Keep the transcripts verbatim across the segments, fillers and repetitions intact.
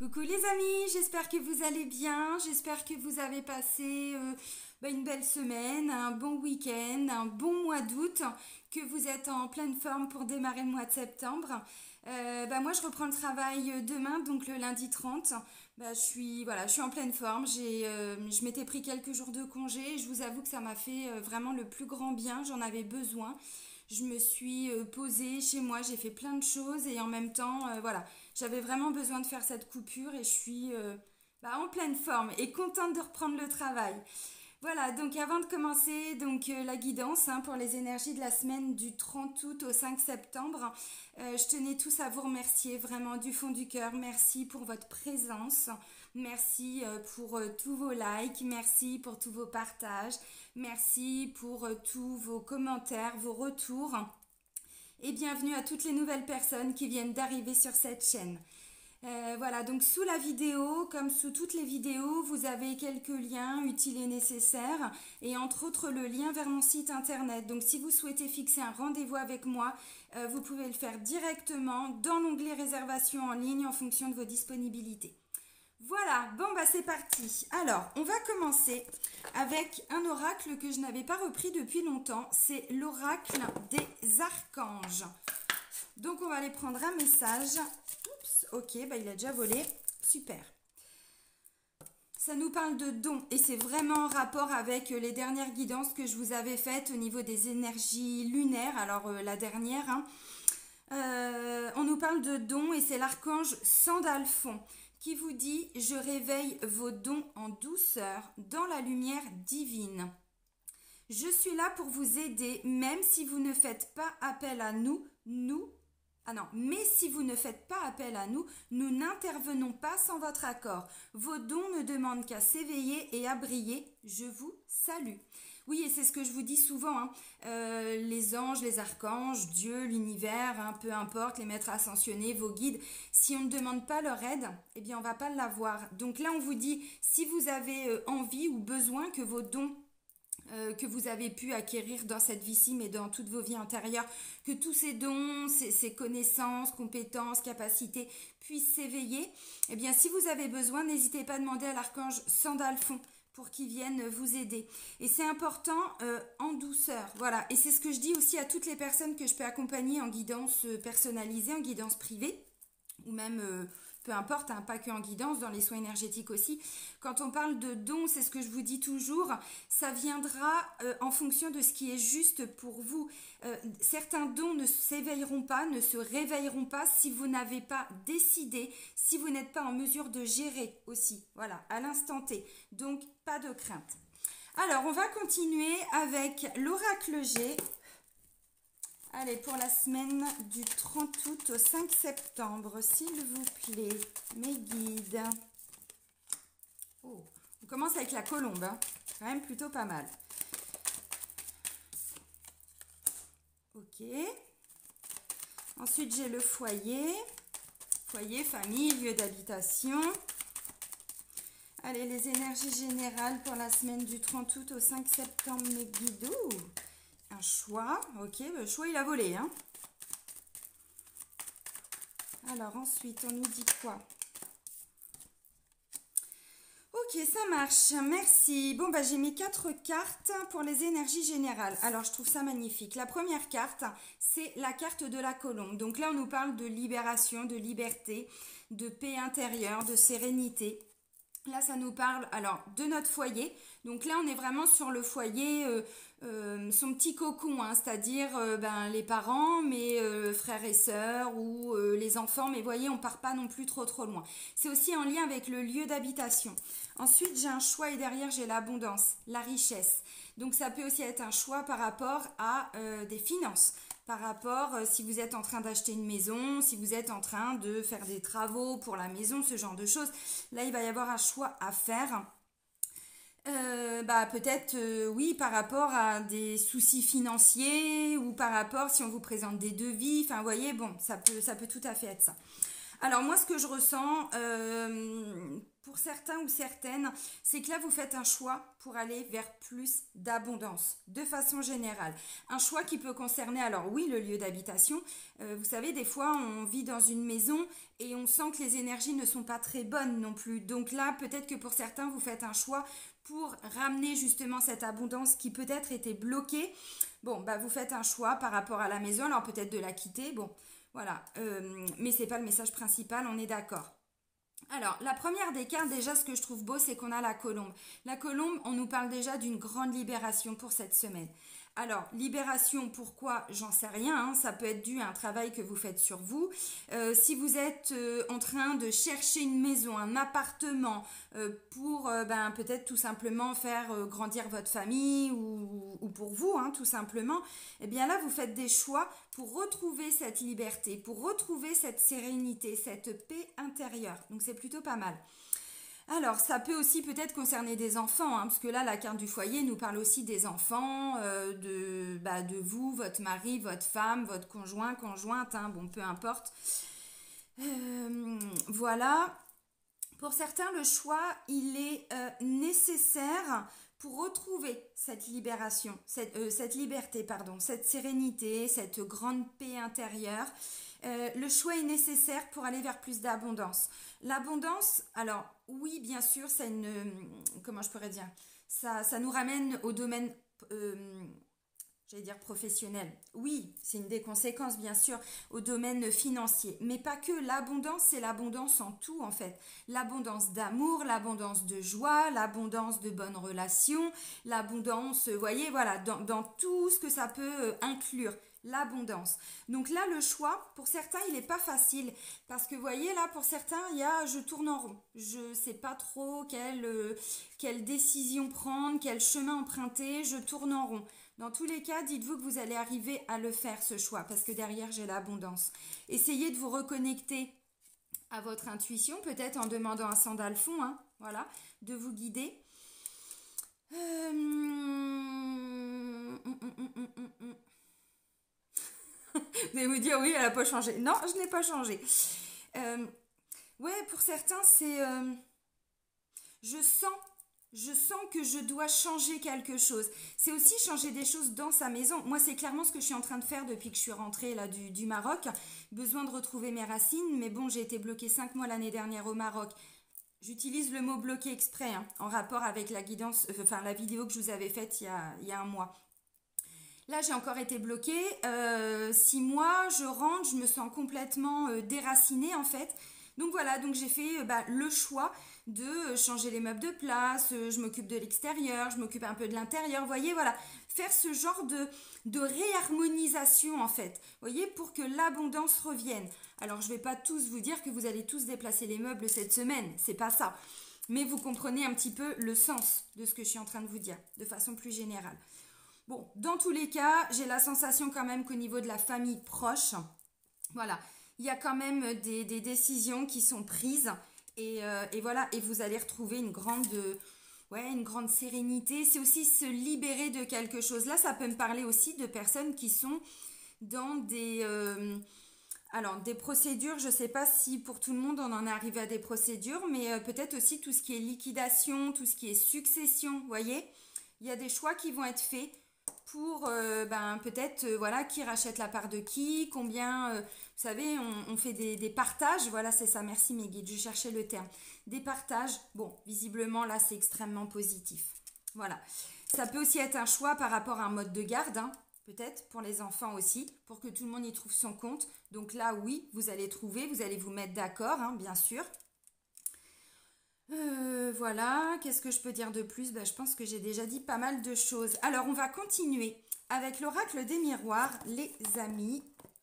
Coucou les amis, j'espère que vous allez bien, j'espère que vous avez passé euh, bah, une belle semaine, un bon week-end, un bon mois d'août, que vous êtes en pleine forme pour démarrer le mois de septembre. Euh, bah, moi je reprends le travail demain, donc le lundi trente. Bah, je suis, voilà, je suis en pleine forme, j'ai, euh, je m'étais pris quelques jours de congé, je vous avoue que ça m'a fait euh, vraiment le plus grand bien, j'en avais besoin. Je me suis euh, posée chez moi, j'ai fait plein de choses et en même temps, euh, voilà, j'avais vraiment besoin de faire cette coupure et je suis euh, bah, en pleine forme et contente de reprendre le travail. Voilà, donc avant de commencer donc euh, la guidance hein, pour les énergies de la semaine du trente août au cinq septembre, euh, je tenais tous à vous remercier vraiment du fond du cœur. Merci pour votre présence, merci euh, pour euh, tous vos likes, merci pour tous vos partages, merci pour euh, tous vos commentaires, vos retours et bienvenue à toutes les nouvelles personnes qui viennent d'arriver sur cette chaîne. Euh, voilà, donc sous la vidéo, comme sous toutes les vidéos, vous avez quelques liens utiles et nécessaires et entre autres le lien vers mon site internet. Donc si vous souhaitez fixer un rendez-vous avec moi, euh, vous pouvez le faire directement dans l'onglet réservation en ligne en fonction de vos disponibilités. Voilà, bon bah c'est parti. Alors, on va commencer avec un oracle que je n'avais pas repris depuis longtemps. C'est l'oracle des archanges. Donc on va aller prendre un message. Oups, ok, bah il a déjà volé. Super. Ça nous parle de dons et c'est vraiment en rapport avec les dernières guidances que je vous avais faites au niveau des énergies lunaires. Alors euh, la dernière, hein. euh, on nous parle de dons et c'est l'archange Sandalphon qui vous dit « Je réveille vos dons en douceur dans la lumière divine. Je suis là pour vous aider même si vous ne faites pas appel à nous, nous Ah non, mais si vous ne faites pas appel à nous, nous n'intervenons pas sans votre accord. Vos dons ne demandent qu'à s'éveiller et à briller. Je vous salue. » Oui, et c'est ce que je vous dis souvent, hein. euh, les anges, les archanges, Dieu, l'univers, hein, peu importe, les maîtres ascensionnés, vos guides, si on ne demande pas leur aide, eh bien on ne va pas l'avoir. Donc là, on vous dit, si vous avez euh, envie ou besoin que vos dons Euh, que vous avez pu acquérir dans cette vie-ci, mais dans toutes vos vies antérieures, que tous ces dons, ces, ces connaissances, compétences, capacités puissent s'éveiller, eh bien, si vous avez besoin, n'hésitez pas à demander à l'archange Sandalphon pour qu'il vienne vous aider. Et c'est important euh, en douceur, voilà. Et c'est ce que je dis aussi à toutes les personnes que je peux accompagner en guidance personnalisée, en guidance privée, ou même... Euh, peu importe, hein, pas que en guidance, dans les soins énergétiques aussi. Quand on parle de dons, c'est ce que je vous dis toujours, ça viendra euh, en fonction de ce qui est juste pour vous. Euh, certains dons ne s'éveilleront pas, ne se réveilleront pas si vous n'avez pas décidé, si vous n'êtes pas en mesure de gérer aussi, voilà, à l'instant T. Donc, pas de crainte. Alors, on va continuer avec l'oracle G. Allez, pour la semaine du trente août au cinq septembre, s'il vous plaît, mes guides. Oh, on commence avec la colombe, hein. Quand même plutôt pas mal. Ok. Ensuite, j'ai le foyer. Foyer, famille, lieu d'habitation. Allez, les énergies générales pour la semaine du trente août au cinq septembre, mes guides. Ouh. Un choix, ok, le choix il a volé, hein. Alors ensuite, on nous dit quoi? Ok, ça marche, merci. Bon, bah j'ai mis quatre cartes pour les énergies générales. Alors, je trouve ça magnifique. La première carte, c'est la carte de la colombe. Donc là, on nous parle de libération, de liberté, de paix intérieure, de sérénité. Là, ça nous parle alors de notre foyer. Donc là, on est vraiment sur le foyer, euh, euh, son petit cocon, hein, c'est-à-dire euh, ben, les parents, mes euh, frères et sœurs ou euh, les enfants. Mais voyez, on part pas non plus trop trop loin. C'est aussi en lien avec le lieu d'habitation. Ensuite, j'ai un choix et derrière, j'ai l'abondance, la richesse. Donc ça peut aussi être un choix par rapport à euh, des finances. Par rapport, euh, si vous êtes en train d'acheter une maison, si vous êtes en train de faire des travaux pour la maison, ce genre de choses. Là, il va y avoir un choix à faire. Euh, bah peut-être euh, oui par rapport à des soucis financiers ou par rapport si on vous présente des devis. Enfin, vous voyez, bon, ça peut, ça peut tout à fait être ça. Alors moi, ce que je ressens, euh, pour certains ou certaines, c'est que là, vous faites un choix pour aller vers plus d'abondance, de façon générale. Un choix qui peut concerner, alors oui, le lieu d'habitation. Euh, vous savez, des fois, on vit dans une maison et on sent que les énergies ne sont pas très bonnes non plus. Donc là, peut-être que pour certains, vous faites un choix pour ramener justement cette abondance qui peut-être était bloquée. Bon, bah vous faites un choix par rapport à la maison, alors peut-être de la quitter, bon. Voilà, euh, mais c'est pas le message principal, on est d'accord. Alors, la première des cartes, déjà, ce que je trouve beau, c'est qu'on a la colombe. La colombe, on nous parle déjà d'une grande libération pour cette semaine. Alors, libération, pourquoi? J'en sais rien, hein. Ça peut être dû à un travail que vous faites sur vous. Euh, si vous êtes euh, en train de chercher une maison, un appartement, euh, pour euh, ben, peut-être tout simplement faire euh, grandir votre famille ou, ou pour vous, hein, tout simplement, eh bien là, vous faites des choix pour retrouver cette liberté, pour retrouver cette sérénité, cette paix intérieure. Donc, c'est plutôt pas mal. Alors, ça peut aussi peut-être concerner des enfants, hein, parce que là, la carte du foyer nous parle aussi des enfants, euh, de, bah, de vous, votre mari, votre femme, votre conjoint, conjointe, hein, bon, peu importe. Euh, voilà. Pour certains, le choix, il est euh, nécessaire pour retrouver cette libération, cette, euh, cette liberté, pardon, cette sérénité, cette grande paix intérieure. Euh, le choix est nécessaire pour aller vers plus d'abondance. L'abondance, alors oui, bien sûr, ça une, comment je pourrais dire, ça, ça nous ramène au domaine, euh, j'allais dire professionnel. Oui, c'est une des conséquences, bien sûr, au domaine financier. Mais pas que. L'abondance, c'est l'abondance en tout, en fait. L'abondance d'amour, l'abondance de joie, l'abondance de bonnes relations, l'abondance, vous voyez, voilà, dans, dans tout ce que ça peut euh, inclure. L'abondance. Donc là, le choix, pour certains, il n'est pas facile. Parce que vous voyez, là, pour certains, il y a je tourne en rond. Je ne sais pas trop quelle, euh, quelle décision prendre, quel chemin emprunter, je tourne en rond. Dans tous les cas, dites-vous que vous allez arriver à le faire, ce choix, parce que derrière, j'ai l'abondance. Essayez de vous reconnecter à votre intuition, peut-être en demandant à Sandalphon, hein, voilà, de vous guider. Euh... Hum, hum, hum, hum, hum, hum. Vous allez vous dire, oui, elle n'a pas changé. Non, je n'ai pas changé. Euh, ouais, pour certains, c'est... Euh, je sens, je sens que je dois changer quelque chose. C'est aussi changer des choses dans sa maison. Moi, c'est clairement ce que je suis en train de faire depuis que je suis rentrée là, du, du Maroc. Besoin de retrouver mes racines. Mais bon, j'ai été bloquée cinq mois l'année dernière au Maroc. J'utilise le mot bloqué exprès, hein, en rapport avec la guidance, euh, enfin la vidéo que je vous avais faite il y a, il y a un mois. Là, j'ai encore été bloquée. Euh, six mois, je rentre, je me sens complètement euh, déracinée en fait. Donc voilà, donc j'ai fait euh, bah, le choix de euh, changer les meubles de place, euh, je m'occupe de l'extérieur, je m'occupe un peu de l'intérieur. Vous voyez, voilà, faire ce genre de, de réharmonisation en fait. Vous voyez, pour que l'abondance revienne. Alors, je ne vais pas tous vous dire que vous allez tous déplacer les meubles cette semaine, c'est pas ça. Mais vous comprenez un petit peu le sens de ce que je suis en train de vous dire, de façon plus générale. Bon, dans tous les cas, j'ai la sensation quand même qu'au niveau de la famille proche, voilà, il y a quand même des, des décisions qui sont prises et, euh, et voilà, et vous allez retrouver une grande, ouais, une grande sérénité. C'est aussi se libérer de quelque chose. Là, ça peut me parler aussi de personnes qui sont dans des, euh, alors des procédures. Je ne sais pas si pour tout le monde on en arrive à des procédures, mais euh, peut-être aussi tout ce qui est liquidation, tout ce qui est succession. Vous voyez, il y a des choix qui vont être faits pour euh, ben, peut-être euh, voilà, qui rachète la part de qui, combien, euh, vous savez, on, on fait des, des partages, voilà c'est ça, merci mes guides, je cherchais le terme, des partages, bon, visiblement là c'est extrêmement positif, voilà. Ça peut aussi être un choix par rapport à un mode de garde, hein, peut-être pour les enfants aussi, pour que tout le monde y trouve son compte, donc là oui, vous allez trouver, vous allez vous mettre d'accord, hein, bien sûr. Euh, voilà, qu'est-ce que je peux dire de plus? Ben, je pense que j'ai déjà dit pas mal de choses. Alors, on va continuer avec l'oracle des miroirs, les amis.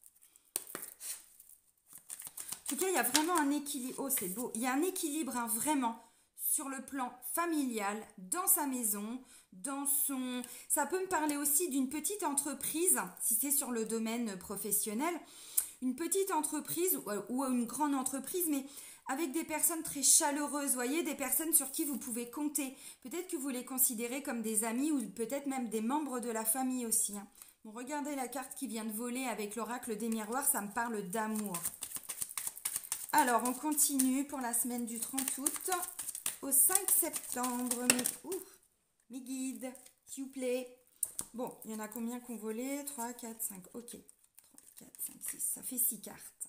En tout cas, il y a vraiment un équilibre. Oh, c'est beau. Il y a un équilibre, hein, vraiment, sur le plan familial, dans sa maison, dans son... Ça peut me parler aussi d'une petite entreprise, si c'est sur le domaine professionnel. Une petite entreprise ou, ou une grande entreprise, mais avec des personnes très chaleureuses, vous voyez, des personnes sur qui vous pouvez compter. Peut-être que vous les considérez comme des amis ou peut-être même des membres de la famille aussi. Hein. Bon, regardez la carte qui vient de voler avec l'oracle des miroirs, ça me parle d'amour. Alors, on continue pour la semaine du trente août au cinq septembre. Mes, ouh, mes guides, s'il vous plaît. Bon, il y en a combien qu'on volé? Trois, quatre, cinq. Ok. trois, quatre, cinq, six. Ça fait six cartes.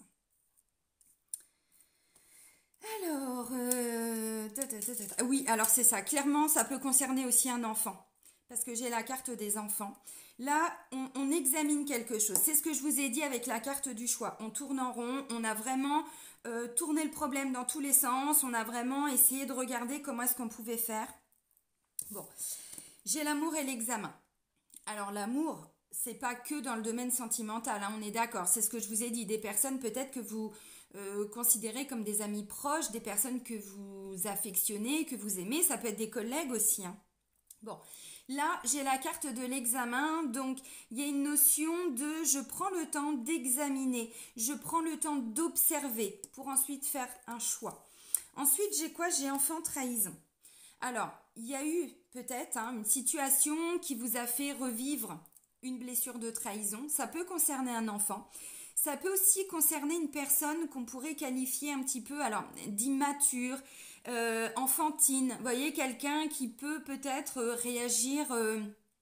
Alors, euh, ta, ta, ta, ta, ta. Oui, alors c'est ça. Clairement, ça peut concerner aussi un enfant. Parce que j'ai la carte des enfants. Là, on, on examine quelque chose. C'est ce que je vous ai dit avec la carte du choix. On tourne en rond. On a vraiment euh, tourné le problème dans tous les sens. On a vraiment essayé de regarder comment est-ce qu'on pouvait faire. Bon, j'ai l'amour et l'examen. Alors l'amour, c'est pas que dans le domaine sentimental, hein, on est d'accord. C'est ce que je vous ai dit. Des personnes peut-être que vous euh, considérez comme des amis proches, des personnes que vous affectionnez, que vous aimez. Ça peut être des collègues aussi. Hein. Bon, là, j'ai la carte de l'examen. Donc, il y a une notion de je prends le temps d'examiner. Je prends le temps d'observer pour ensuite faire un choix. Ensuite, j'ai quoi? J'ai enfant trahison. Alors, il y a eu peut-être hein, une situation qui vous a fait revivre une blessure de trahison. Ça peut concerner un enfant. Ça peut aussi concerner une personne qu'on pourrait qualifier un petit peu alors d'immature, euh, enfantine. Vous voyez, quelqu'un qui peut peut-être euh, réagir euh,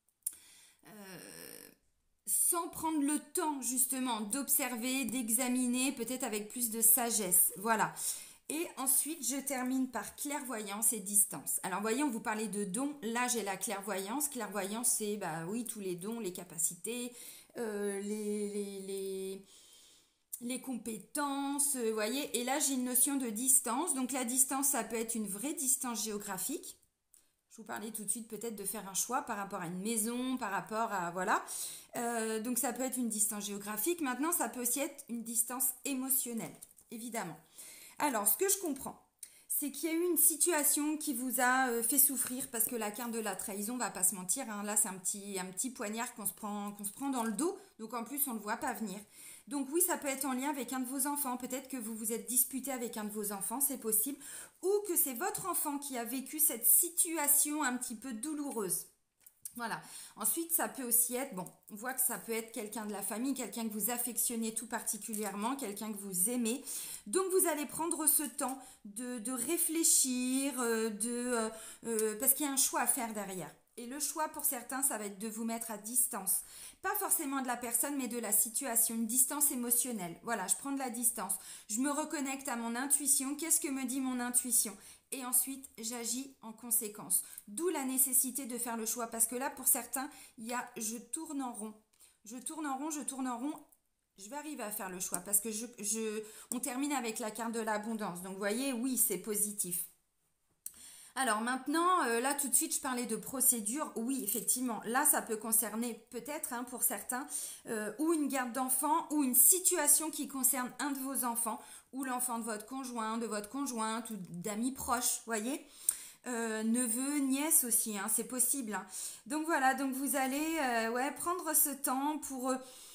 euh, sans prendre le temps justement d'observer, d'examiner, peut-être avec plus de sagesse. Voilà. Et ensuite, je termine par clairvoyance et distance. Alors, voyez, on vous parlait de dons. Là, j'ai la clairvoyance. Clairvoyance, c'est, bah oui, tous les dons, les capacités, euh, les, les, les, les compétences, vous voyez. Et là, j'ai une notion de distance. Donc, la distance, ça peut être une vraie distance géographique. Je vous parlais tout de suite peut-être de faire un choix par rapport à une maison, par rapport à, voilà. Euh, donc, ça peut être une distance géographique. Maintenant, ça peut aussi être une distance émotionnelle, évidemment. Alors, ce que je comprends, c'est qu'il y a eu une situation qui vous a euh, fait souffrir parce que la carte de la trahison, on va pas se mentir, hein, là c'est un petit, un petit poignard qu'on se prend, qu'on se prend dans le dos, donc en plus on ne le voit pas venir. Donc oui, ça peut être en lien avec un de vos enfants, peut-être que vous vous êtes disputé avec un de vos enfants, c'est possible, ou que c'est votre enfant qui a vécu cette situation un petit peu douloureuse. Voilà. Ensuite, ça peut aussi être, bon, on voit que ça peut être quelqu'un de la famille, quelqu'un que vous affectionnez tout particulièrement, quelqu'un que vous aimez. Donc, vous allez prendre ce temps de, de réfléchir, euh, de, euh, euh, parce qu'il y a un choix à faire derrière. Et le choix pour certains, ça va être de vous mettre à distance. Pas forcément de la personne, mais de la situation, une distance émotionnelle. Voilà, je prends de la distance. Je me reconnecte à mon intuition. Qu'est-ce que me dit mon intuition? Et ensuite, j'agis en conséquence. D'où la nécessité de faire le choix. Parce que là, pour certains, il y a je tourne en rond. Je tourne en rond, je tourne en rond. Je vais arriver à faire le choix. Parce que je, je, on termine avec la carte de l'abondance. Donc, vous voyez, oui, c'est positif. Alors maintenant, euh, là tout de suite, je parlais de procédure. Oui, effectivement, là ça peut concerner peut-être hein, pour certains euh, ou une garde d'enfant ou une situation qui concerne un de vos enfants ou l'enfant de votre conjoint, de votre conjointe ou d'amis proches, voyez. Euh, neveu, nièce aussi, hein, c'est possible. Hein. Donc voilà, donc vous allez euh, ouais, prendre ce temps pour... Euh,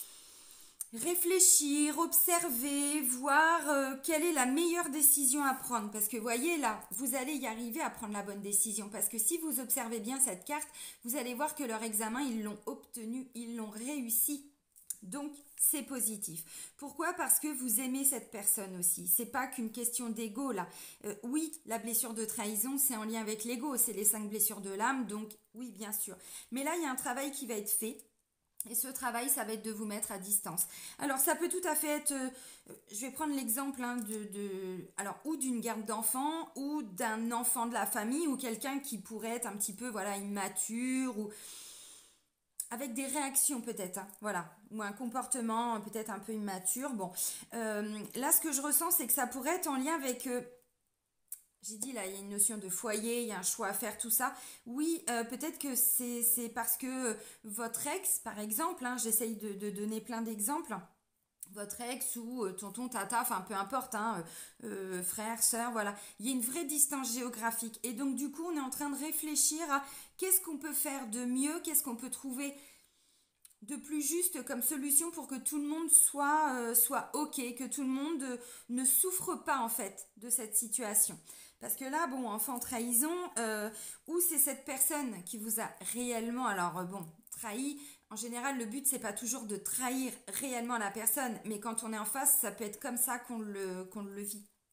réfléchir, observer, voir euh, quelle est la meilleure décision à prendre. Parce que voyez là, vous allez y arriver à prendre la bonne décision. Parce que si vous observez bien cette carte, vous allez voir que leur examen, ils l'ont obtenu, ils l'ont réussi. Donc, c'est positif. Pourquoi? Parce que vous aimez cette personne aussi. C'est pas qu'une question d'ego là. Euh, oui, la blessure de trahison, c'est en lien avec l'ego. C'est les cinq blessures de l'âme. Donc, oui, bien sûr. Mais là, il y a un travail qui va être fait. Et ce travail, ça va être de vous mettre à distance. Alors, ça peut tout à fait être... Euh, je vais prendre l'exemple hein, de, de... Alors, ou d'une garde d'enfant, ou d'un enfant de la famille, ou quelqu'un qui pourrait être un petit peu, voilà, immature, ou... avec des réactions peut-être, hein, voilà. Ou un comportement peut-être un peu immature. Bon, euh, là, ce que je ressens, c'est que ça pourrait être en lien avec... Euh, j'ai dit là, il y a une notion de foyer, il y a un choix à faire, tout ça. Oui, euh, peut-être que c'est c'est parce que votre ex, par exemple, hein, j'essaye de, de donner plein d'exemples, votre ex ou euh, tonton, tata, enfin peu importe, hein, euh, euh, frère, sœur, voilà. Il y a une vraie distance géographique. Et donc du coup, on est en train de réfléchir à qu'est-ce qu'on peut faire de mieux, qu'est-ce qu'on peut trouver de plus juste comme solution pour que tout le monde soit, euh, soit ok, que tout le monde euh, ne souffre pas en fait de cette situation. Parce que là, bon, enfant trahison, euh, ou c'est cette personne qui vous a réellement, alors euh, bon, trahi. En général, le but c'est pas toujours de trahir réellement la personne, mais quand on est en face, ça peut être comme ça qu'on le, qu'on le vit.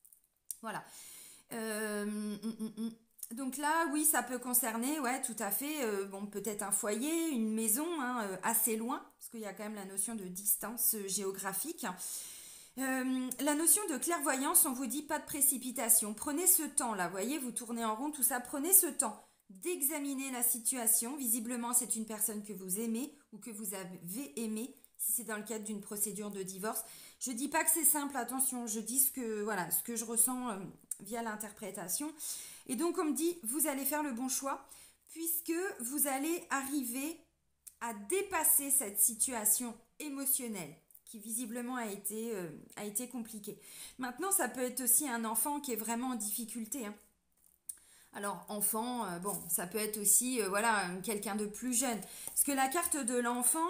Voilà. Euh, hum, hum, hum. Donc là, oui, ça peut concerner, ouais, tout à fait, euh, bon, peut-être un foyer, une maison, hein, euh, assez loin, parce qu'il y a quand même la notion de distance euh, géographique. Euh, la notion de clairvoyance, on vous dit pas de précipitation. Prenez ce temps-là, voyez, vous tournez en rond, tout ça, prenez ce temps d'examiner la situation. Visiblement, c'est une personne que vous aimez ou que vous avez aimé, si c'est dans le cadre d'une procédure de divorce. Je dis pas que c'est simple, attention, je dis ce que, voilà, ce que je ressens euh, via l'interprétation. Et donc, on me dit, vous allez faire le bon choix, puisque vous allez arriver à dépasser cette situation émotionnelle qui visiblement a été, euh, a été compliquée. Maintenant, ça peut être aussi un enfant qui est vraiment en difficulté, hein. Alors, enfant, euh, bon, ça peut être aussi, euh, voilà, quelqu'un de plus jeune. Parce que la carte de l'enfant,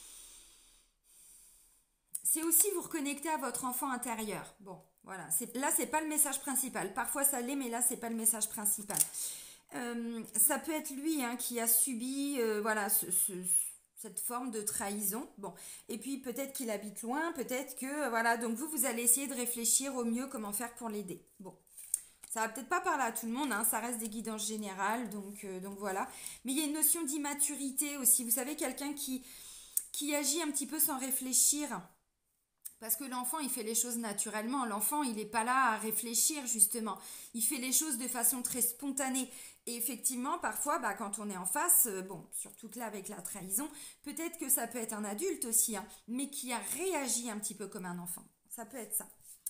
c'est aussi vous reconnecter à votre enfant intérieur. Bon, voilà, c'est, là, c'est pas le message principal. Parfois, ça l'est, mais là, c'est pas le message principal. Euh, ça peut être lui, hein, qui a subi, euh, voilà, ce, ce, cette forme de trahison. Bon, et puis peut-être qu'il habite loin, peut-être que, euh, voilà, donc vous, vous allez essayer de réfléchir au mieux comment faire pour l'aider. Bon, ça va peut-être pas parler à tout le monde, hein, ça reste des guidances générales, donc, euh, donc voilà. Mais il y a une notion d'immaturité aussi. Vous savez, quelqu'un qui, qui agit un petit peu sans réfléchir. Parce que l'enfant, il fait les choses naturellement. L'enfant, il n'est pas là à réfléchir, justement. Il fait les choses de façon très spontanée. Et effectivement, parfois, bah, quand on est en face, euh, bon, surtout que là, avec la trahison, peut-être que ça peut être un adulte aussi, hein, mais qui a réagi un petit peu comme un enfant. Ça peut être ça.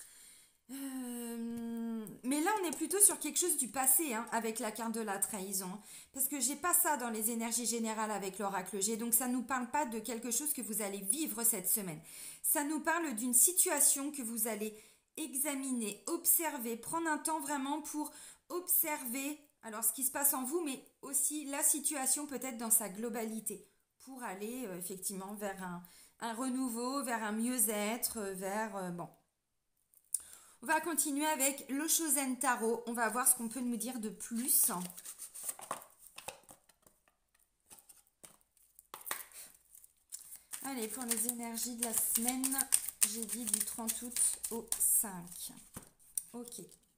Euh, mais là, on est plutôt sur quelque chose du passé, hein, avec la carte de la trahison. Parce que j'ai pas ça dans les énergies générales avec l'oracle G. Donc ça nous parle pas de quelque chose que vous allez vivre cette semaine. Ça nous parle d'une situation que vous allez examiner, observer, prendre un temps vraiment pour observer alors ce qui se passe en vous, mais aussi la situation peut-être dans sa globalité, pour aller euh, effectivement vers un, un renouveau, vers un mieux-être, euh, vers... euh, bon. On va continuer avec le Shosen Tarot. On va voir ce qu'on peut nous dire de plus. Allez, pour les énergies de la semaine, j'ai dit du trente août au cinq. Ok.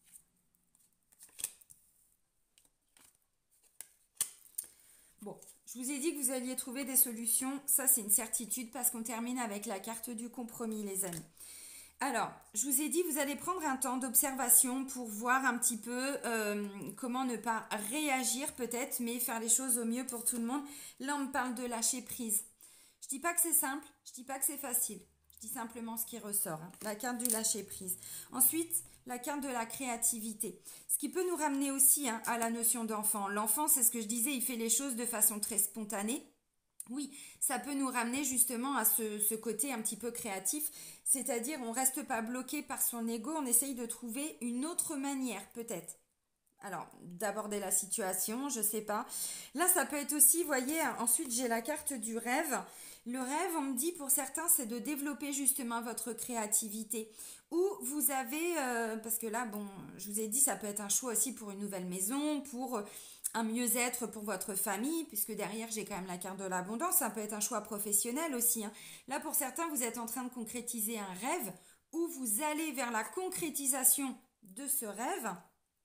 Bon, je vous ai dit que vous alliez trouver des solutions. Ça, c'est une certitude parce qu'on termine avec la carte du compromis, les amis. Alors, je vous ai dit, vous allez prendre un temps d'observation pour voir un petit peu euh, comment ne pas réagir peut-être, mais faire les choses au mieux pour tout le monde. Là, on me parle de lâcher prise. Je dis pas que c'est simple, je dis pas que c'est facile. Je dis simplement ce qui ressort, hein. La carte du lâcher prise. Ensuite, la carte de la créativité. Ce qui peut nous ramener aussi, hein, à la notion d'enfant. L'enfant, c'est ce que je disais, il fait les choses de façon très spontanée. Oui, ça peut nous ramener justement à ce, ce côté un petit peu créatif, c'est-à-dire on reste pas bloqué par son ego, on essaye de trouver une autre manière peut-être. Alors, d'aborder la situation, je sais pas. Là, ça peut être aussi, vous voyez, ensuite j'ai la carte du rêve. Le rêve, on me dit pour certains, c'est de développer justement votre créativité. Ou vous avez, euh, parce que là, bon, je vous ai dit, ça peut être un choix aussi pour une nouvelle maison, pour un mieux-être pour votre famille, puisque derrière j'ai quand même la carte de l'abondance, ça peut être un choix professionnel aussi, hein. Là pour certains vous êtes en train de concrétiser un rêve ou vous allez vers la concrétisation de ce rêve,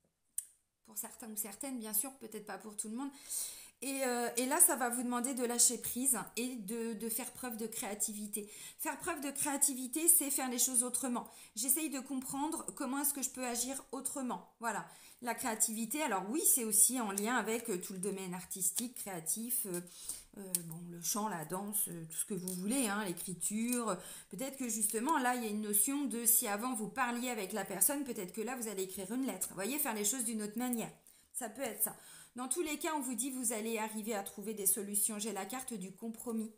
pour certains ou certaines bien sûr, peut-être pas pour tout le monde. Et, euh, et là, ça va vous demander de lâcher prise et de, de faire preuve de créativité. Faire preuve de créativité, c'est faire les choses autrement. J'essaye de comprendre comment est-ce que je peux agir autrement. Voilà. La créativité, alors oui, c'est aussi en lien avec euh, tout le domaine artistique, créatif, euh, euh, bon, le chant, la danse, euh, tout ce que vous voulez, hein, l'écriture. Peut-être que justement, là, il y a une notion de si avant vous parliez avec la personne, peut-être que là, vous allez écrire une lettre. Vous voyez, faire les choses d'une autre manière. Ça peut être ça. Dans tous les cas, on vous dit vous allez arriver à trouver des solutions. J'ai la carte du compromis.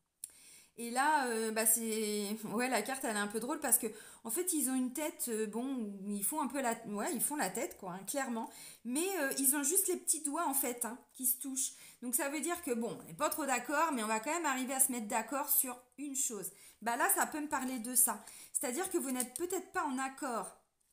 Et là, euh, bah c'est, ouais, la carte elle est un peu drôle parce que en fait ils ont une tête, euh, bon, ils font un peu la, ouais, ils font la tête quoi, hein, clairement. Mais euh, ils ont juste les petits doigts en fait, hein, qui se touchent. Donc ça veut dire que bon, on n'est pas trop d'accord, mais on va quand même arriver à se mettre d'accord sur une chose. Bah là, ça peut me parler de ça. C'est-à-dire que vous n'êtes peut-être pas en accord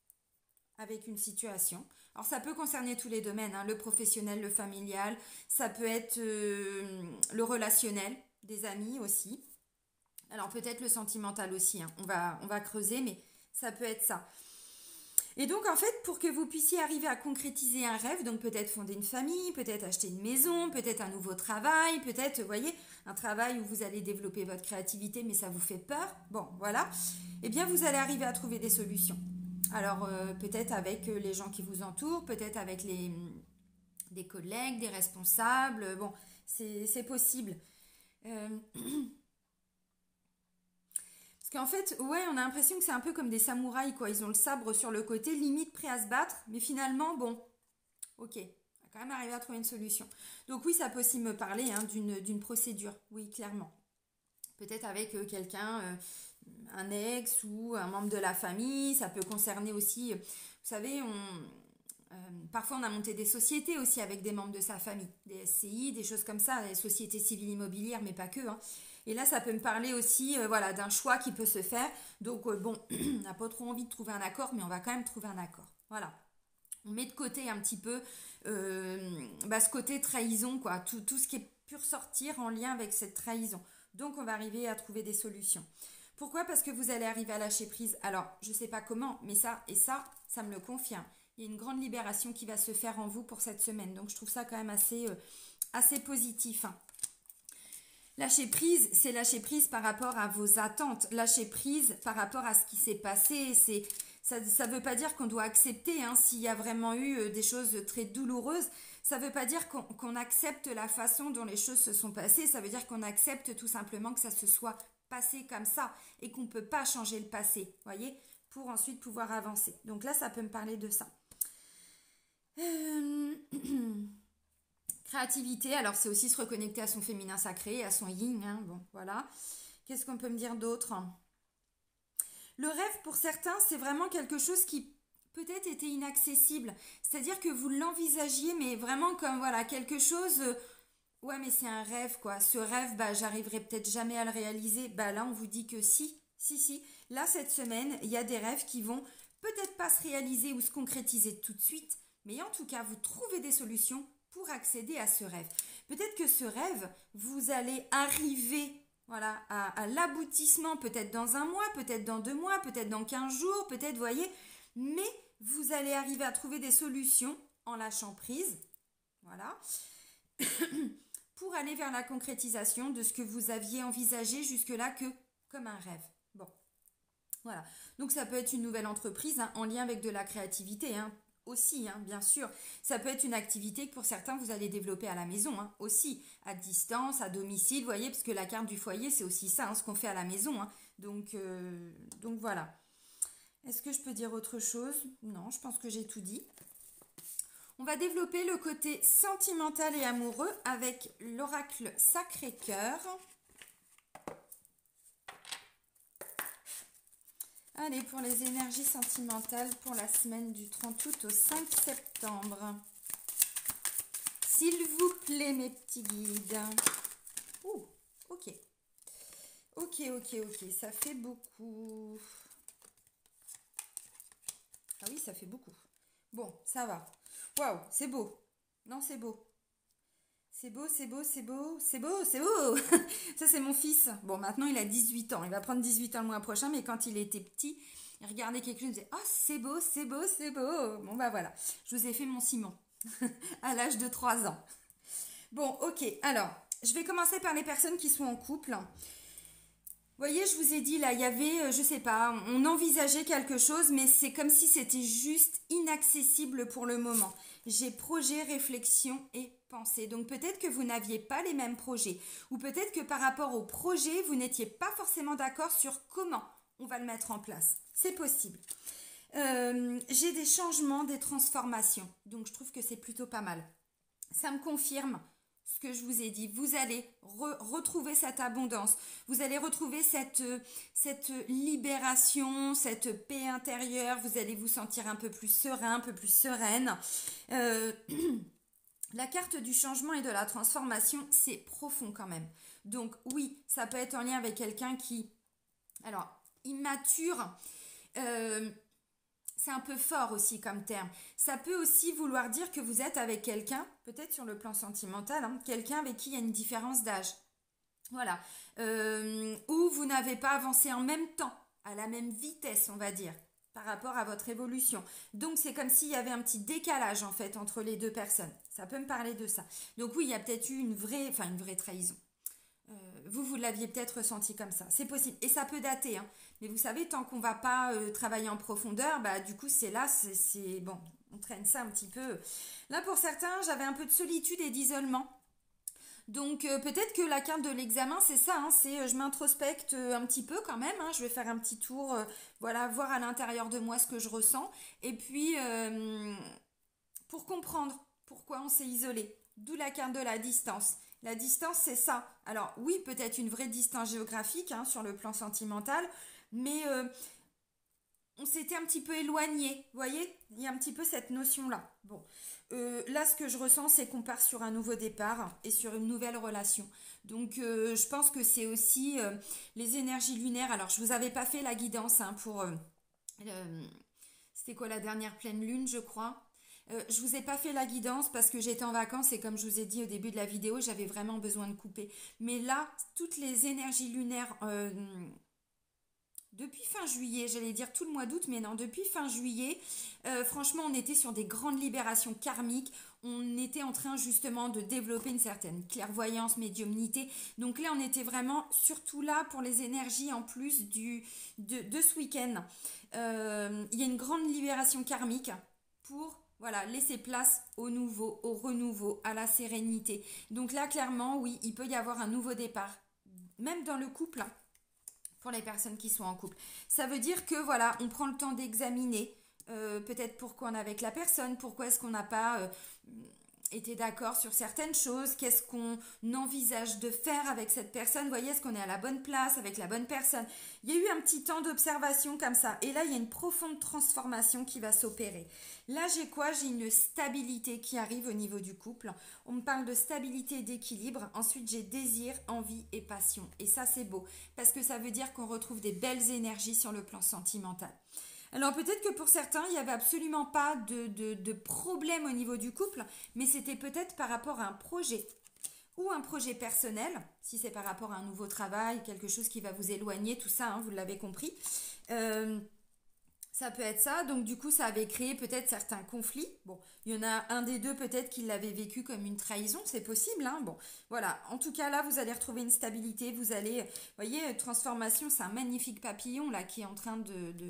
avec une situation. Alors ça peut concerner tous les domaines, hein, le professionnel, le familial, ça peut être euh, le relationnel, des amis aussi. Alors peut-être le sentimental aussi, hein. on va, on va creuser, mais ça peut être ça. Et donc, en fait, pour que vous puissiez arriver à concrétiser un rêve, donc peut-être fonder une famille, peut-être acheter une maison, peut-être un nouveau travail, peut-être, vous voyez, un travail où vous allez développer votre créativité, mais ça vous fait peur, bon, voilà, eh bien, vous allez arriver à trouver des solutions. Alors, euh, peut-être avec les gens qui vous entourent, peut-être avec les, des collègues, des responsables, bon, c'est, c'est possible. Euh, Parce qu'en fait, ouais, on a l'impression que c'est un peu comme des samouraïs, quoi. Ils ont le sabre sur le côté, limite prêt à se battre, mais finalement, bon, ok, on va quand même arriver à trouver une solution. Donc oui, ça peut aussi me parler hein, d'une, d'une procédure, oui, clairement. Peut-être avec euh, quelqu'un, euh, un ex ou un membre de la famille, ça peut concerner aussi, euh, vous savez, on, euh, parfois on a monté des sociétés aussi avec des membres de sa famille, des S C I, des choses comme ça, des sociétés civiles immobilières, mais pas que, hein. Et là, ça peut me parler aussi euh, voilà, d'un choix qui peut se faire. Donc, euh, bon, on n'a pas trop envie de trouver un accord, mais on va quand même trouver un accord. Voilà. On met de côté un petit peu euh, bah, ce côté trahison, quoi. Tout, tout ce qui est pu ressortir en lien avec cette trahison. Donc, on va arriver à trouver des solutions. Pourquoi? Parce que vous allez arriver à lâcher prise. Alors, je ne sais pas comment, mais ça et ça, ça me le confirme. Il y a une grande libération qui va se faire en vous pour cette semaine. Donc, je trouve ça quand même assez, euh, assez positif, hein. Lâcher prise, c'est lâcher prise par rapport à vos attentes. Lâcher prise par rapport à ce qui s'est passé. C'est, ça ne veut pas dire qu'on doit accepter hein, s'il y a vraiment eu des choses très douloureuses. Ça ne veut pas dire qu'on, qu'on accepte la façon dont les choses se sont passées. Ça veut dire qu'on accepte tout simplement que ça se soit passé comme ça et qu'on ne peut pas changer le passé, voyez, pour ensuite pouvoir avancer. Donc là, ça peut me parler de ça. Euh... Créativité, alors c'est aussi se reconnecter à son féminin sacré, à son yin, hein, bon, voilà. Qu'est-ce qu'on peut me dire d'autre? Le rêve, pour certains, c'est vraiment quelque chose qui peut-être était inaccessible. C'est-à-dire que vous l'envisagiez, mais vraiment comme, voilà, quelque chose... euh, ouais, mais c'est un rêve, quoi. Ce rêve, bah, j'arriverai peut-être jamais à le réaliser. Bah là, on vous dit que si, si, si. Là, cette semaine, il y a des rêves qui vont peut-être pas se réaliser ou se concrétiser tout de suite, mais en tout cas, vous trouvez des solutions pour accéder à ce rêve. Peut-être que ce rêve, vous allez arriver voilà, à, à l'aboutissement peut-être dans un mois, peut-être dans deux mois, peut-être dans quinze jours, peut-être, voyez, mais vous allez arriver à trouver des solutions en lâchant prise, voilà, pour aller vers la concrétisation de ce que vous aviez envisagé jusque-là que comme un rêve. Bon, voilà. Donc ça peut être une nouvelle entreprise hein, en lien avec de la créativité, hein, aussi, hein, bien sûr. Ça peut être une activité que pour certains, vous allez développer à la maison, hein, aussi, à distance, à domicile, vous voyez, parce que la carte du foyer, c'est aussi ça, hein, ce qu'on fait à la maison. Hein. Donc, euh, donc voilà. Est-ce que je peux dire autre chose? Non, je pense que j'ai tout dit. On va développer le côté sentimental et amoureux avec l'oracle Sacré-Cœur. Allez, pour les énergies sentimentales pour la semaine du trente août au cinq septembre. S'il vous plaît, mes petits guides. Ouh, ok. Ok, ok, ok, ça fait beaucoup. Ah oui, ça fait beaucoup. Bon, ça va. Waouh, c'est beau. Non, c'est beau. C'est beau, c'est beau, c'est beau, c'est beau, c'est beau. Ça, c'est mon fils. Bon, maintenant, il a dix-huit ans. Il va prendre dix-huit ans le mois prochain, mais quand il était petit, il regardait quelque chose, il disait « Oh, c'est beau, c'est beau, c'est beau !» Bon, bah voilà, je vous ai fait mon Simon à l'âge de trois ans. Bon, ok, alors, je vais commencer par les personnes qui sont en couple. Vous voyez, je vous ai dit, là, il y avait, je sais pas, on envisageait quelque chose, mais c'est comme si c'était juste inaccessible pour le moment. J'ai projet, réflexion et pensée. Donc peut-être que vous n'aviez pas les mêmes projets. Ou peut-être que par rapport au projet, vous n'étiez pas forcément d'accord sur comment on va le mettre en place. C'est possible. Euh, j'ai des changements, des transformations. Donc je trouve que c'est plutôt pas mal. Ça me confirme ce que je vous ai dit, vous allez re retrouver cette abondance, vous allez retrouver cette, cette libération, cette paix intérieure, vous allez vous sentir un peu plus serein, un peu plus sereine. Euh, la carte du changement et de la transformation, c'est profond quand même. Donc oui, ça peut être en lien avec quelqu'un qui, alors, immature, euh, c'est un peu fort aussi comme terme. Ça peut aussi vouloir dire que vous êtes avec quelqu'un, peut-être sur le plan sentimental, hein, quelqu'un avec qui il y a une différence d'âge. Voilà. Euh, ou vous n'avez pas avancé en même temps, à la même vitesse, on va dire. par rapport à votre évolution. Donc, c'est comme s'il y avait un petit décalage, en fait, entre les deux personnes. Ça peut me parler de ça. Donc, oui, il y a peut-être eu une vraie, enfin, une vraie trahison. Euh, vous, vous l'aviez peut-être ressenti comme ça. C'est possible. Et ça peut dater, hein. Mais vous savez, tant qu'on ne va pas euh, travailler en profondeur, bah, du coup, c'est là, c'est bon, on traîne ça un petit peu. Là, pour certains, j'avais un peu de solitude et d'isolement. Donc euh, peut-être que la carte de l'examen, c'est ça, hein, c'est euh, je m'introspecte euh, un petit peu quand même, hein, je vais faire un petit tour, euh, voilà, voir à l'intérieur de moi ce que je ressens, et puis euh, pour comprendre pourquoi on s'est isolé, d'où la carte de la distance. La distance, c'est ça. Alors oui, peut-être une vraie distance géographique, hein, sur le plan sentimental, mais euh, on s'était un petit peu éloigné, vous voyez, il y a un petit peu cette notion-là. Bon, euh, là, ce que je ressens, c'est qu'on part sur un nouveau départ et sur une nouvelle relation. Donc, euh, je pense que c'est aussi euh, les énergies lunaires. Alors, je vous avais pas fait la guidance, hein, pour... euh, euh, c'était quoi la dernière pleine lune, je crois. Euh, je vous ai pas fait la guidance parce que j'étais en vacances et comme je vous ai dit au début de la vidéo, j'avais vraiment besoin de couper. Mais là, toutes les énergies lunaires... euh, depuis fin juillet, j'allais dire tout le mois d'août, mais non, depuis fin juillet, euh, franchement, on était sur des grandes libérations karmiques. On était en train justement de développer une certaine clairvoyance, médiumnité. Donc là, on était vraiment surtout là pour les énergies en plus du, de, de ce week-end. Euh, il y a une grande libération karmique pour, voilà, laisser place au nouveau, au renouveau, à la sérénité. Donc là, clairement, oui, il peut y avoir un nouveau départ. Même dans le couple, hein, pour les personnes qui sont en couple. Ça veut dire que voilà, on prend le temps d'examiner euh, peut-être pourquoi on est avec la personne, pourquoi est-ce qu'on n'a pas euh, été d'accord sur certaines choses, qu'est-ce qu'on envisage de faire avec cette personne, vous voyez, est-ce qu'on est à la bonne place avec la bonne personne. Il y a eu un petit temps d'observation comme ça, et là il y a une profonde transformation qui va s'opérer. Là j'ai quoi? J'ai une stabilité qui arrive au niveau du couple. On me parle de stabilité et d'équilibre. Ensuite j'ai désir, envie et passion, et ça c'est beau, parce que ça veut dire qu'on retrouve des belles énergies sur le plan sentimental. Alors peut-être que pour certains, il n'y avait absolument pas de, de, de problème au niveau du couple, mais c'était peut-être par rapport à un projet ou un projet personnel, si c'est par rapport à un nouveau travail, quelque chose qui va vous éloigner, tout ça, hein, vous l'avez compris. Euh, ça peut être ça, donc du coup ça avait créé peut-être certains conflits. Bon, il y en a un des deux peut-être qui l'avait vécu comme une trahison, c'est possible, hein. Bon, voilà, en tout cas là vous allez retrouver une stabilité, vous allez, vous voyez, transformation, c'est un magnifique papillon là qui est en train de... de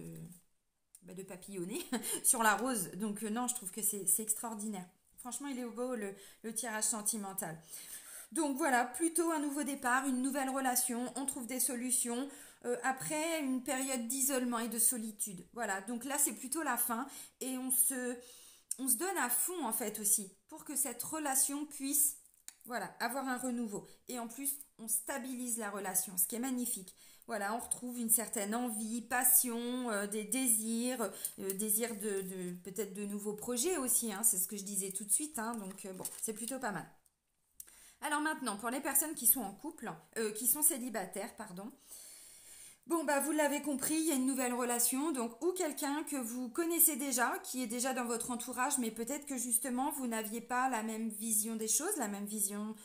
de papillonner sur la rose. Donc euh, non, je trouve que c'est extraordinaire. Franchement, il est beau le, le tirage sentimental. Donc voilà, plutôt un nouveau départ, une nouvelle relation, on trouve des solutions euh, après une période d'isolement et de solitude. Voilà, donc là c'est plutôt la fin et on se, on se donne à fond en fait aussi pour que cette relation puisse, voilà, avoir un renouveau. Et en plus, on stabilise la relation, ce qui est magnifique. Voilà, on retrouve une certaine envie, passion, euh, des désirs, euh, désirs de, de peut-être de nouveaux projets aussi, hein, c'est ce que je disais tout de suite, hein, donc euh, bon, c'est plutôt pas mal. Alors maintenant, pour les personnes qui sont en couple, euh, qui sont célibataires, pardon, bon, bah vous l'avez compris, il y a une nouvelle relation, donc ou quelqu'un que vous connaissez déjà, qui est déjà dans votre entourage, mais peut-être que justement vous n'aviez pas la même vision des choses, la même vision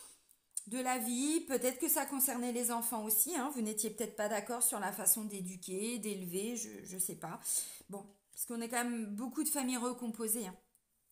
de la vie, peut-être que ça concernait les enfants aussi, hein, vous n'étiez peut-être pas d'accord sur la façon d'éduquer, d'élever, je ne sais pas. Bon, parce qu'on est quand même beaucoup de familles recomposées, hein.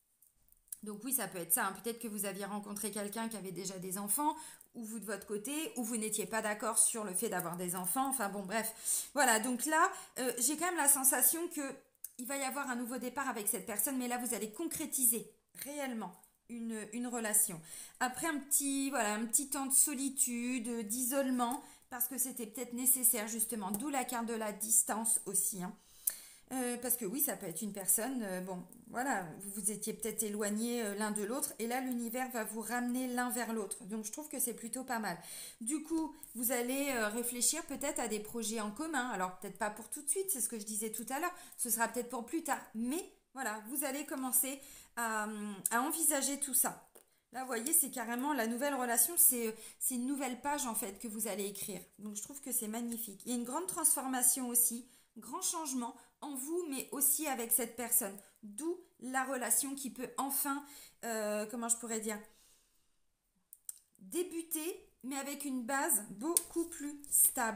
Donc oui, ça peut être ça, hein. Peut-être que vous aviez rencontré quelqu'un qui avait déjà des enfants, ou vous de votre côté, ou vous n'étiez pas d'accord sur le fait d'avoir des enfants, enfin bon, bref. Voilà, donc là, euh, j'ai quand même la sensation que il va y avoir un nouveau départ avec cette personne, mais là, vous allez concrétiser réellement Une, une relation. Après un petit, voilà, un petit temps de solitude, d'isolement, parce que c'était peut-être nécessaire justement, d'où la carte de la distance aussi, hein. Euh, parce que oui, ça peut être une personne, euh, bon, voilà, vous vous étiez peut-être éloignés euh, l'un de l'autre, et là l'univers va vous ramener l'un vers l'autre. Donc je trouve que c'est plutôt pas mal. Du coup, vous allez euh, réfléchir peut-être à des projets en commun. Alors peut-être pas pour tout de suite, c'est ce que je disais tout à l'heure, ce sera peut-être pour plus tard, mais voilà, vous allez commencer à, à envisager tout ça. Là, vous voyez, c'est carrément la nouvelle relation, c'est c'est une nouvelle page en fait que vous allez écrire. Donc je trouve que c'est magnifique. Il y a une grande transformation aussi, grand changement en vous, mais aussi avec cette personne. D'où la relation qui peut enfin, euh, comment je pourrais dire, débuter, mais avec une base beaucoup plus stable.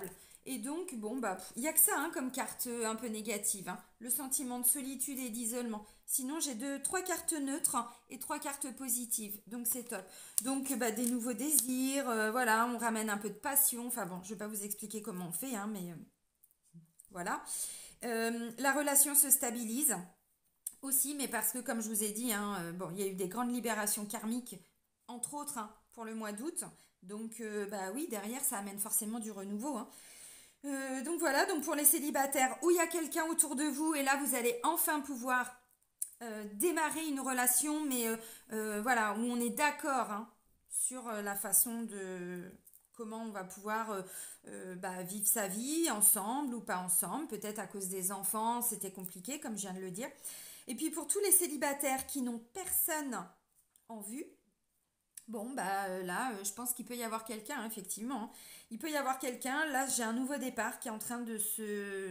Et donc, bon, bah, il n'y a que ça hein, comme carte euh, un peu négative, hein. Le sentiment de solitude et d'isolement. Sinon, j'ai deux, trois cartes neutres hein, et trois cartes positives. Donc, c'est top. Donc, bah, des nouveaux désirs, euh, voilà, on ramène un peu de passion. Enfin bon, je ne vais pas vous expliquer comment on fait, hein, mais euh, voilà. Euh, la relation se stabilise aussi, mais parce que, comme je vous ai dit, hein, euh, bon, il y a eu des grandes libérations karmiques, entre autres, hein, pour le mois d'août. Donc, euh, bah oui, derrière, ça amène forcément du renouveau, hein. Euh, donc voilà, donc pour les célibataires où il y a quelqu'un autour de vous et là vous allez enfin pouvoir euh, démarrer une relation, mais euh, euh, voilà, où on est d'accord hein, sur euh, la façon de comment on va pouvoir euh, euh, bah, vivre sa vie ensemble ou pas ensemble. Peut-être à cause des enfants, c'était compliqué comme je viens de le dire. Et puis pour tous les célibataires qui n'ont personne en vue, bon, bah euh, là, euh, je pense qu'il peut y avoir quelqu'un, hein, effectivement, hein. Il peut y avoir quelqu'un. Là, j'ai un nouveau départ qui est en train de se,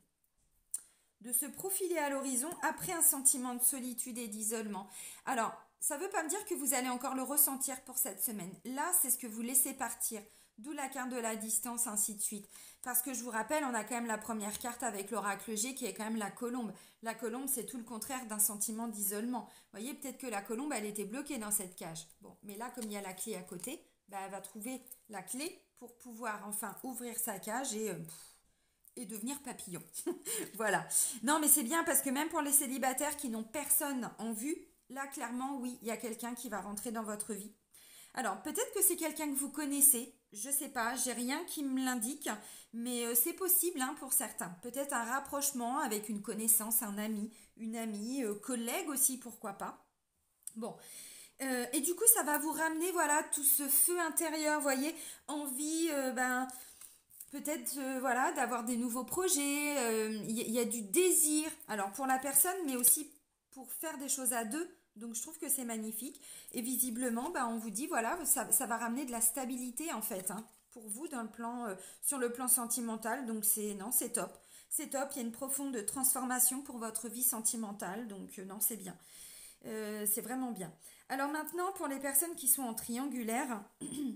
de se profiler à l'horizon après un sentiment de solitude et d'isolement. Alors, ça ne veut pas me dire que vous allez encore le ressentir pour cette semaine. Là, c'est ce que vous laissez partir. D'où la carte de la distance, ainsi de suite. Parce que je vous rappelle, on a quand même la première carte avec l'oracle G qui est quand même la colombe. La colombe, c'est tout le contraire d'un sentiment d'isolement. Vous voyez, peut-être que la colombe, elle était bloquée dans cette cage. Bon, mais là, comme il y a la clé à côté, bah, elle va trouver la clé pour pouvoir enfin ouvrir sa cage et, euh, et devenir papillon. Voilà. Non, mais c'est bien parce que même pour les célibataires qui n'ont personne en vue, là, clairement, oui, il y a quelqu'un qui va rentrer dans votre vie. Alors, peut-être que c'est quelqu'un que vous connaissez, je sais pas, j'ai rien qui me l'indique, mais euh, c'est possible hein, pour certains. Peut-être un rapprochement avec une connaissance, un ami, une amie, euh, collègue aussi, pourquoi pas. Bon, Euh, et du coup, ça va vous ramener, voilà, tout ce feu intérieur, vous voyez, envie, euh, ben, peut-être, euh, voilà, d'avoir des nouveaux projets, euh, il y, y a du désir, alors pour la personne, mais aussi pour faire des choses à deux. Donc je trouve que c'est magnifique. Et visiblement, bah, on vous dit, voilà, ça, ça va ramener de la stabilité en fait, hein, pour vous dans le plan, euh, sur le plan sentimental. Donc c'est, non, c'est top. C'est top, il y a une profonde transformation pour votre vie sentimentale. Donc euh, non, c'est bien. Euh, c'est vraiment bien. Alors maintenant, pour les personnes qui sont en triangulaire,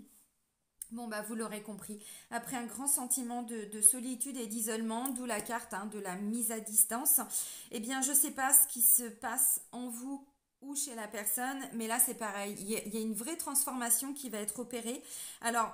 bon, bah, vous l'aurez compris. Après un grand sentiment de, de solitude et d'isolement, d'où la carte hein, de la mise à distance, eh bien, je ne sais pas ce qui se passe en vous ou chez la personne, mais là, c'est pareil. Il y, a, il y a une vraie transformation qui va être opérée. Alors,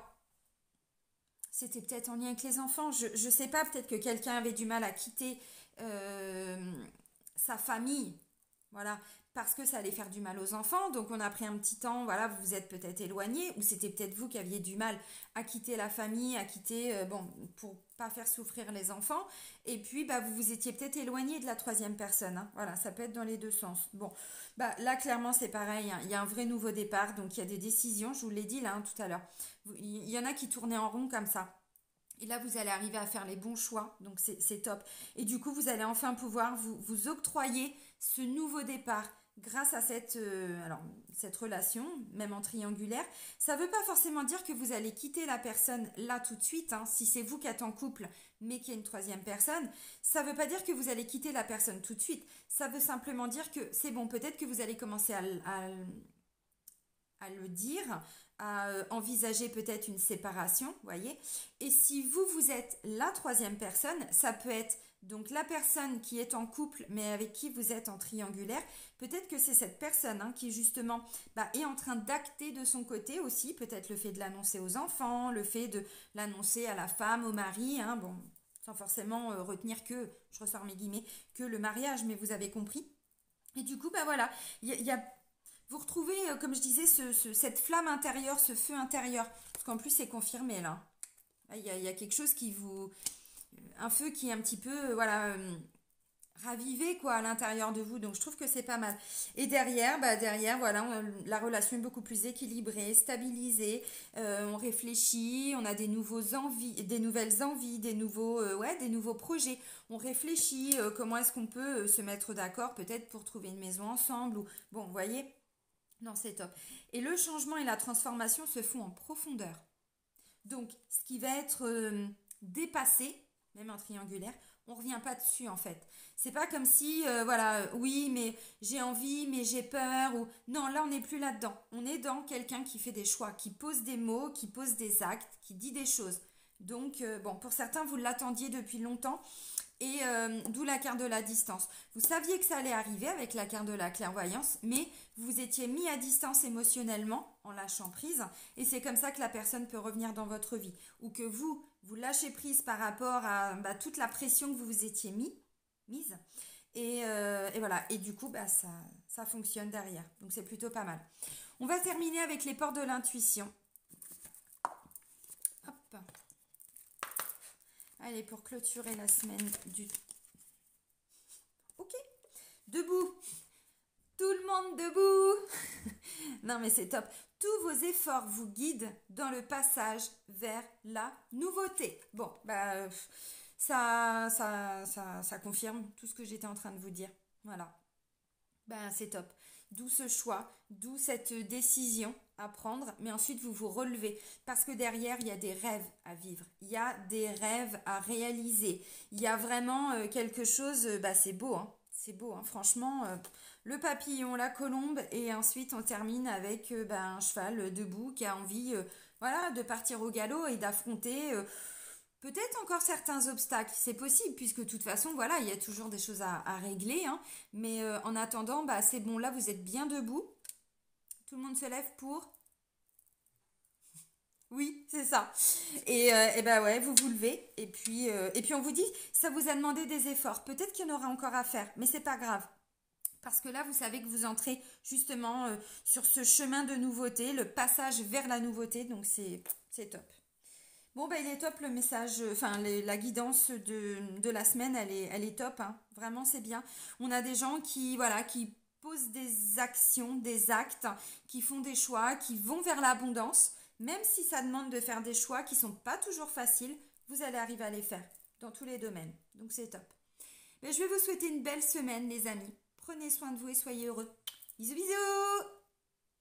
c'était peut-être en lien avec les enfants. Je ne sais pas, peut-être que quelqu'un avait du mal à quitter euh, sa famille. Voilà, parce que ça allait faire du mal aux enfants. Donc on a pris un petit temps, voilà, vous vous êtes peut-être éloigné, ou c'était peut-être vous qui aviez du mal à quitter la famille, à quitter, euh, bon, pour pas faire souffrir les enfants. Et puis, bah, vous vous étiez peut-être éloigné de la troisième personne, hein. Voilà, ça peut être dans les deux sens. Bon, bah, là, clairement, c'est pareil, hein. Il y a un vrai nouveau départ, donc il y a des décisions, je vous l'ai dit là, hein, tout à l'heure. Vous- Il y en a qui tournaient en rond comme ça. Et là, vous allez arriver à faire les bons choix, donc c'est c'est top. Et du coup, vous allez enfin pouvoir vous, vous octroyer ce nouveau départ grâce à cette, euh, alors, cette relation, même en triangulaire. Ça ne veut pas forcément dire que vous allez quitter la personne là tout de suite, hein, si c'est vous qui êtes en couple, mais qu'il y a une troisième personne. Ça ne veut pas dire que vous allez quitter la personne tout de suite. Ça veut simplement dire que c'est bon, peut-être que vous allez commencer à, à à le dire, à euh, envisager peut-être une séparation, vous voyez. Et si vous, vous êtes la troisième personne, ça peut être donc la personne qui est en couple, mais avec qui vous êtes en triangulaire. Peut-être que c'est cette personne hein, qui justement bah, est en train d'acter de son côté aussi, peut-être le fait de l'annoncer aux enfants, le fait de l'annoncer à la femme, au mari, hein, bon, sans forcément euh, retenir que, je ressors mes guillemets, que le mariage, mais vous avez compris. Et du coup, bah voilà, il y, a- y a vous retrouvez, euh, comme je disais, ce, ce- cette flamme intérieure, ce feu intérieur. Parce qu'en plus, c'est confirmé là. Il y a, il y a quelque chose qui vous. Un feu qui est un petit peu, euh, voilà, euh, ravivé quoi à l'intérieur de vous. Donc je trouve que c'est pas mal. Et derrière, bah derrière, voilà, on- la relation est beaucoup plus équilibrée, stabilisée. Euh, on réfléchit, on a des nouveaux envies, des nouvelles envies, des nouveaux, euh, ouais, des nouveaux projets. On réfléchit euh, comment est-ce qu'on peut euh, se mettre d'accord peut-être pour trouver une maison ensemble ou bon, vous voyez. Non, c'est top. Et le changement et la transformation se font en profondeur. Donc, ce qui va être euh, dépassé, même en triangulaire, on ne revient pas dessus en fait. C'est pas comme si, euh, voilà, euh, oui, mais j'ai envie, mais j'ai peur. Ou non, là, on n'est plus là-dedans. On est dans quelqu'un qui fait des choix, qui pose des mots, qui pose des actes, qui dit des choses. Donc, euh, bon, pour certains, vous l'attendiez depuis longtemps. Et euh, d'où la carte de la distance. Vous saviez que ça allait arriver avec la carte de la clairvoyance, mais vous étiez mis à distance émotionnellement en lâchant prise. Et c'est comme ça que la personne peut revenir dans votre vie. Ou que vous, vous lâchez prise par rapport à bah, toute la pression que vous vous étiez mis, mise. Et, euh, et voilà. Et du coup, bah, ça, ça fonctionne derrière. Donc c'est plutôt pas mal. On va terminer avec les portes de l'intuition. Hop. Allez, pour clôturer la semaine du... Ok. Debout. Tout le monde debout. Non, mais c'est top. Tous vos efforts vous guident dans le passage vers la nouveauté. Bon, bah, ça, ça, ça, ça confirme tout ce que j'étais en train de vous dire. Voilà. Ben, c'est top. D'où ce choix, d'où cette décision à prendre, mais ensuite vous vous relevez parce que derrière il y a des rêves à vivre, il y a des rêves à réaliser, il y a vraiment euh, quelque chose, euh, bah c'est beau, hein, c'est beau, hein, franchement, euh, le papillon, la colombe et ensuite on termine avec euh, bah, un cheval debout qui a envie, euh, voilà, de partir au galop et d'affronter. euh, Peut-être encore certains obstacles, c'est possible, puisque de toute façon, voilà, il y a toujours des choses à, à régler, hein. Mais euh, en attendant, bah, c'est bon, là, vous êtes bien debout. Tout le monde se lève pour... Oui, c'est ça. Et, euh, et ben ouais, vous vous levez, et puis, euh, et puis on vous dit, ça vous a demandé des efforts. Peut-être qu'il y en aura encore à faire, mais c'est pas grave. Parce que là, vous savez que vous entrez justement euh, sur ce chemin de nouveauté, le passage vers la nouveauté, donc c'est c'est top. Bon, bah, il est top le message, euh, enfin les- la guidance de, de la semaine, elle est, elle est top, hein. Vraiment c'est bien. On a des gens qui, voilà, qui posent des actions, des actes, qui font des choix, qui vont vers l'abondance, même si ça demande de faire des choix qui sont pas toujours faciles, vous allez arriver à les faire dans tous les domaines. Donc c'est top. Mais je vais vous souhaiter une belle semaine les amis. Prenez soin de vous et soyez heureux. Bisous bisous.